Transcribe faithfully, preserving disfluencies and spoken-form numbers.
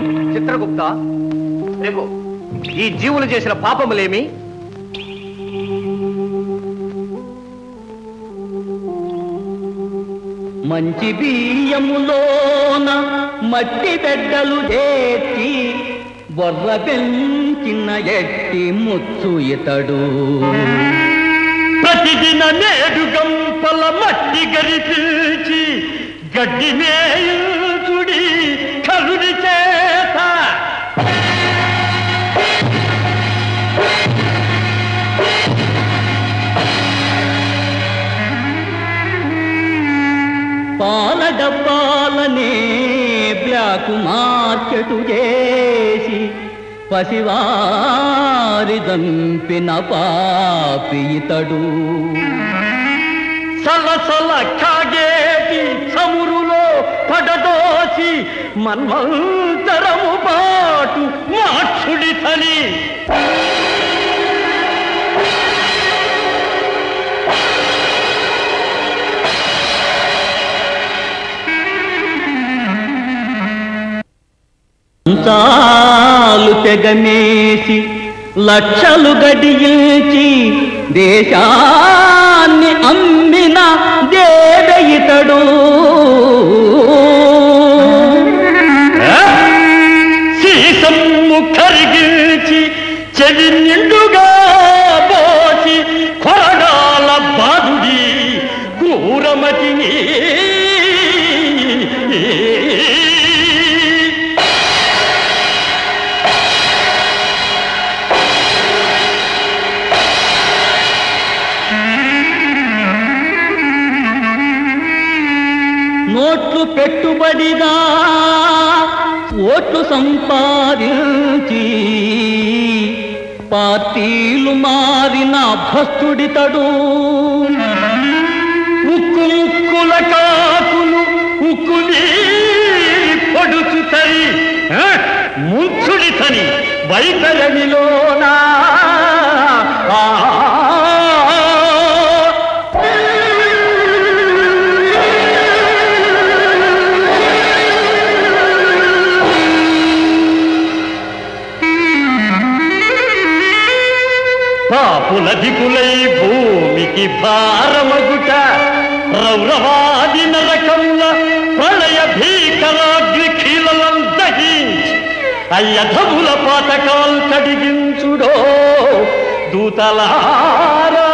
చిత్రగుప్త, రేపు ఈ జీవులు చేసిన పాపములేమి? మంచి బియ్యములోన మట్టి బిడ్డలు చేర్చి బొర్ర పెంచిన ఎట్టి ముచ్చు ఇతడు. ప్రతిదిన నేడు గంపల మట్టి గరిపించి గడ్డి మేయుచుడి కరుడి చేత. పాల డబ్బాలనే బ్లాక్ మార్కెట్ చేసి పసివారి దంపిన పాపి ఇతడు. సలసల కాగేటి చమురులో పడదోసి మన్వంతరము పాటు మాక్షుడి తని. చాలు తెగమేసి లక్షలు గడియించి దేశాన్ని అమ్మిన దేవ ఇతడు. సీసమ్ము కరిగించి చెవి నిండుగా పోసి కొరడాల బాధుడి క్రూరమతిని. నోట్లు పెట్టుబడిగా ఓట్లు సంపాదించి పార్టీలు మారిన భ్రష్టుడితడు. ఉక్కు ముక్కుల కాకులు ఉక్కుని పొడుచుతని ముంచుడి తని వైతరణిలోనా. పాపుల దిగులై భూమికి భారమగుట రౌరవాది నరకముల ప్రళయ భీకరాగ్ని ఖీలలం దహించి అయ్యధముల పాతకాల్ కడిగించుడో దూతలారా.